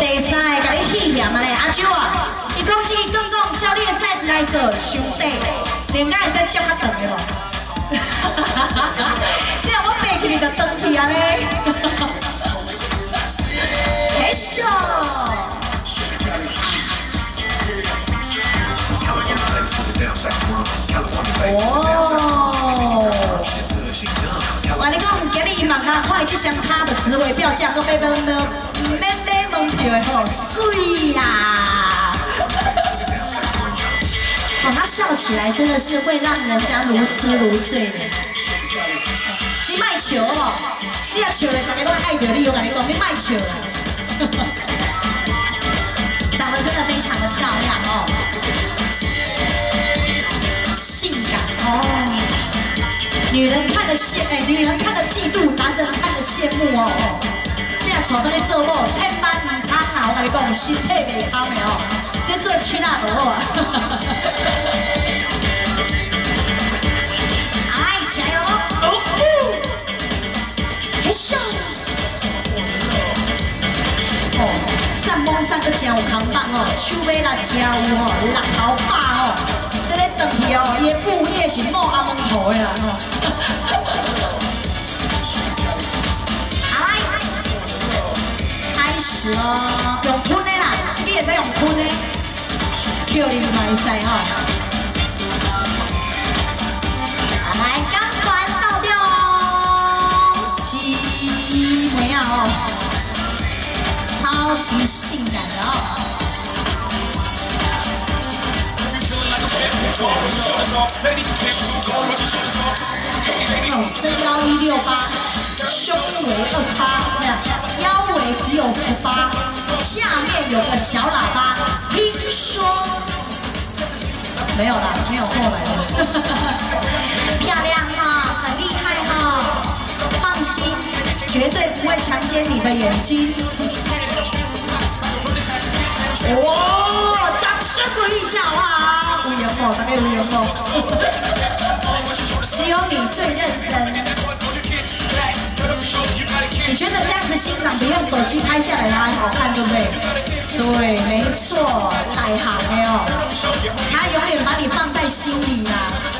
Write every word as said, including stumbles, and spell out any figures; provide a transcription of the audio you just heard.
会使甲你体验啊咧，阿舅啊，伊讲这个总共照你的 size 来做兄弟，连甲会使接较长的无？这样我爬起你就转去啊咧。嘿咻！哦。 我跟你讲，今日伊网卡看这双卡的职位票价，搁买买买买买门票的吼，水啦！哦，他笑起来真的是会让人家如痴如醉的。你卖球哦，你要球的，大家都会爱着你。我跟你讲，你卖球了。长得真的非常的漂亮哦，性感哦。 女人看的羡，哎，女人看的嫉妒，男人看的羡慕哦。这样带到你做某，千万唔通啊！我跟你讲，身体袂康的哦，这做妻仔就好啊。来，加油喽！嘿咻！哦，散懵散个真有扛棒哦，手尾力真有哦，六头把哦。 这个转去哦，伊的副业是冒阿蒙头的啦吼。好来，开始咯，用吞的啦，这个也在用吞的 ，Q 你买赛哈。来，钢管倒掉哦，七没有哦，超级性感的哦。 哦，身高一六八，胸围二十八，腰围只有十八，下面有个小喇叭。听说没有啦，没有后来了。漂亮哈，很厉害哈，放心，绝对不会强奸你的眼睛。哇，掌声鼓励一下好不好？ 无言哦，大概无言哦。只有你最认真。你觉得这样子欣赏比用手机拍下来的还好看，对不对？对，没错，太好了哦。他永远把你放在心里啦。